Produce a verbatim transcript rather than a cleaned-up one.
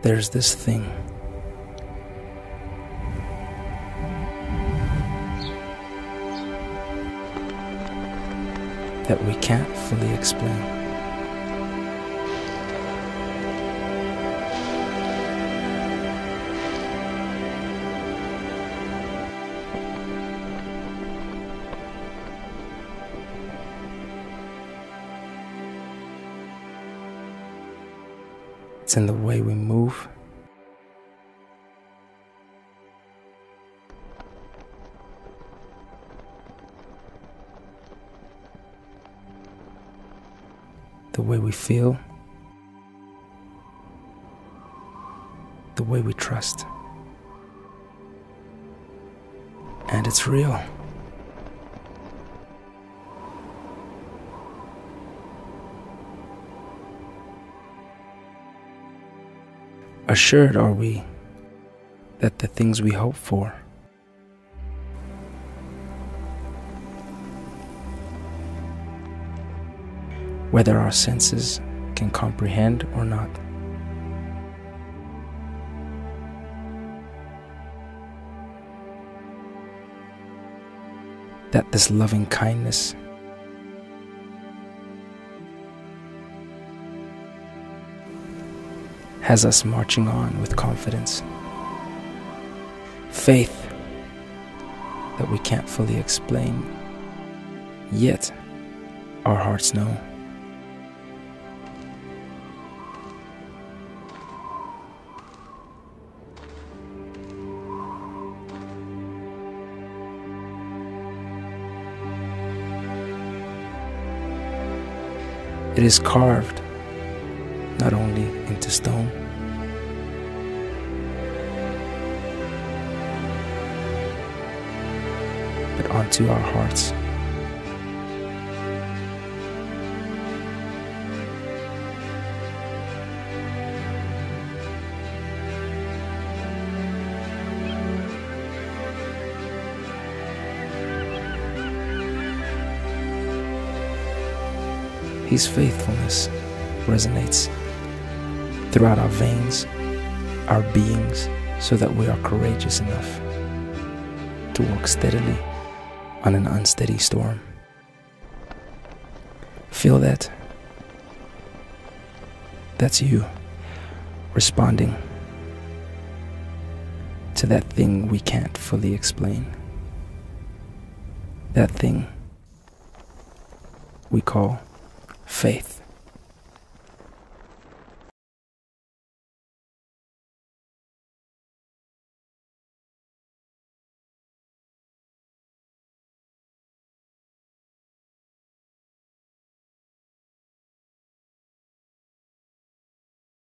there's this thing that we can't fully explain. It's in the way we move, the way we feel, the way we trust. And it's real. Assured are we that the things we hope for whether our senses can comprehend or not, that this loving kindness has us marching on with confidence, faith that we can't fully explain, yet our hearts know. It is carved not only into stone, but onto our hearts. His faithfulness resonates throughout our veins, our beings, so that we are courageous enough to walk steadily on an unsteady storm. Feel that. That's you responding to that thing we can't fully explain. That thing we call faith.